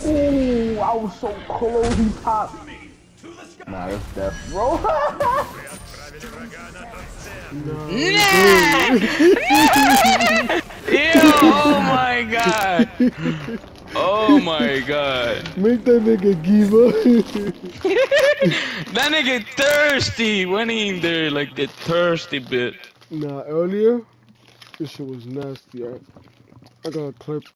Ooh, I was so close. He popped. Nah, that's death, bro. No, Nah! Nah! Ew, oh my god! Oh my god. make that nigga give up. That nigga thirsty. Went in there like the thirsty bit. Nah, earlier, this shit was nasty. I got a clip.